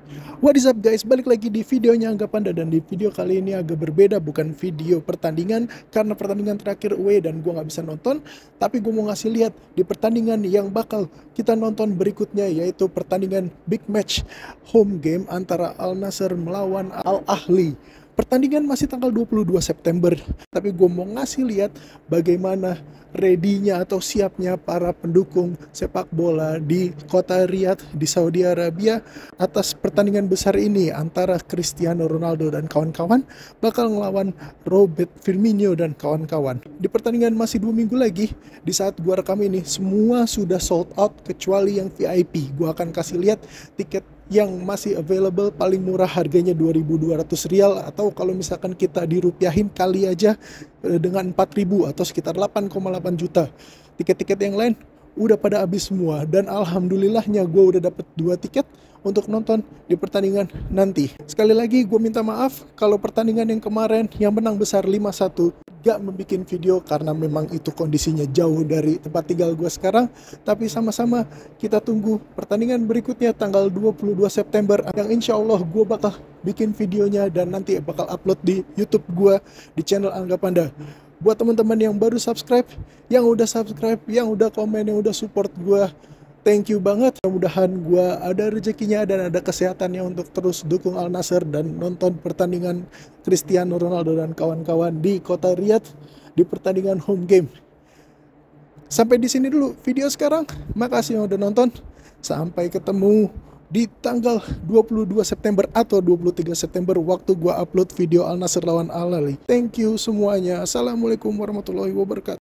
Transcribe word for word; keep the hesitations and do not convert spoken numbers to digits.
What is up guys, balik lagi di videonya Angga Panda. Dan di video kali ini agak berbeda, bukan video pertandingan karena pertandingan terakhir away dan gue nggak bisa nonton. Tapi gue mau ngasih lihat di pertandingan yang bakal kita nonton berikutnya, yaitu pertandingan big match home game antara Al Nassr melawan Al Ahly. Pertandingan masih tanggal dua puluh dua September, tapi gue mau ngasih lihat bagaimana ready-nya atau siapnya para pendukung sepak bola di kota Riyadh di Saudi Arabia atas pertandingan besar ini antara Cristiano Ronaldo dan kawan-kawan bakal ngelawan Robert Firmino dan kawan-kawan. Di pertandingan masih dua minggu lagi, di saat gua rekam ini semua sudah sold out kecuali yang V I P. Gua akan kasih lihat tiket yang masih available, paling murah harganya dua ribu dua ratus rial, atau kalau misalkan kita dirupiahin kali aja dengan empat ribu atau sekitar delapan koma delapan juta. Tiket-tiket yang lain udah pada habis semua, dan alhamdulillahnya gue udah dapet dua tiket untuk nonton di pertandingan nanti. Sekali lagi gue minta maaf kalau pertandingan yang kemarin yang menang besar lima satu gak membuat video karena memang itu kondisinya jauh dari tempat tinggal gue sekarang. Tapi sama-sama kita tunggu pertandingan berikutnya tanggal dua puluh dua September yang insya Allah gue bakal bikin videonya dan nanti bakal upload di YouTube gue di channel Angga Panda. Buat teman-teman yang baru subscribe, yang udah subscribe, yang udah komen, yang udah support gue, thank you banget. Mudah-mudahan gue ada rezekinya dan ada kesehatannya untuk terus dukung Al Nassr dan nonton pertandingan Cristiano Ronaldo dan kawan-kawan di kota Riyadh di pertandingan home game. Sampai di sini dulu video sekarang. Makasih yang udah nonton. Sampai ketemu di tanggal dua puluh dua September atau dua puluh tiga September waktu gua upload video Al Nassr lawan Al Ahly. Thank you semuanya. Assalamualaikum warahmatullahi wabarakatuh.